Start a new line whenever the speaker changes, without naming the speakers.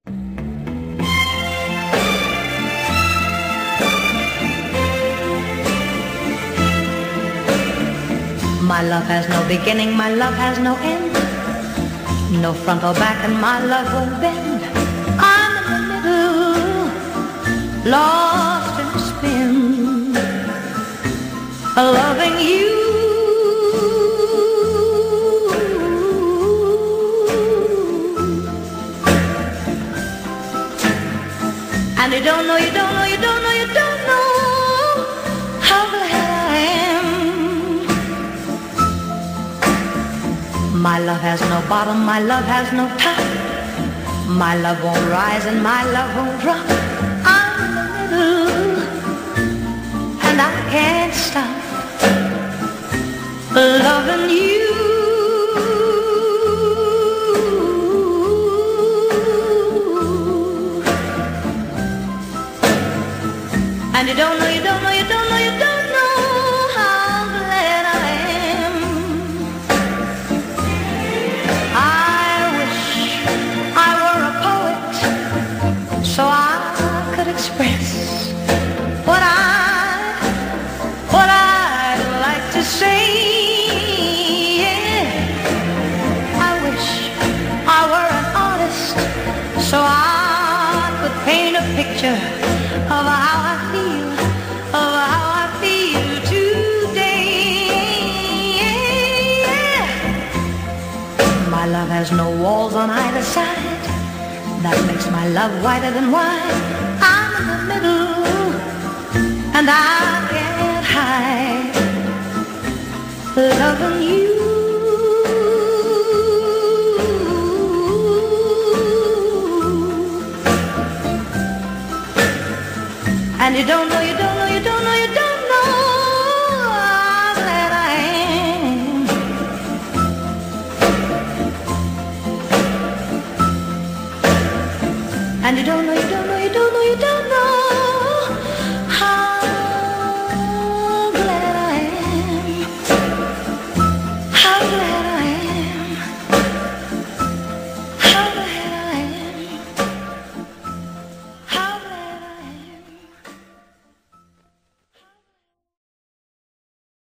My love has no beginning, my love has no end. No front or back and my love won't bend. I'm in the middle, lost in a spin, loving you. And you don't know, you don't know, you don't know, you don't know how glad I am. My love has no bottom, my love has no top. My love won't rise and my love won't drop. I'm in the middle and I can't stop loving you. And you don't know, you don't know, you don't know, you don't know how glad I am. I wish I were a poet so I could express what I'd like to say. Yeah. I wish I were an artist so I could paint a picture of how I feel, of how I feel today. Yeah. My love has no walls on either side. That makes my love whiter than wine. I'm in the middle and I can't hide loving you. And you don't know,